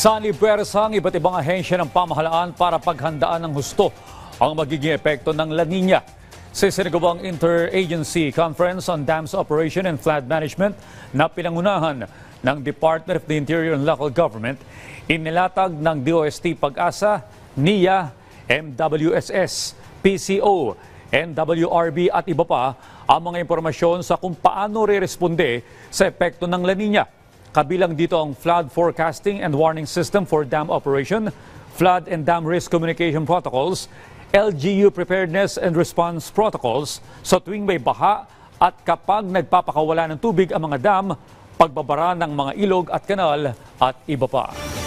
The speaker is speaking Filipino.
Sanibersang iba't ibang ahensya ng pamahalaan para paghandaan ng husto ang magiging epekto ng La Niña. Sa isinagawang Interagency Conference on Dams Operation and Flood Management na pinangunahan ng Department of the Interior and Local Government, inilatag ng DOST Pag-asa, Niña, MWSS, PCO, NWRB at iba pa ang mga impormasyon sa kung paano re-responde sa epekto ng La Niña. Kabilang dito ang Flood Forecasting and Warning System for Dam Operation, Flood and Dam Risk Communication Protocols, LGU Preparedness and Response Protocols sa tuwing may baha at kapag nagpapakawala ng tubig ang mga dam, pagbabara ng mga ilog at kanal at iba pa.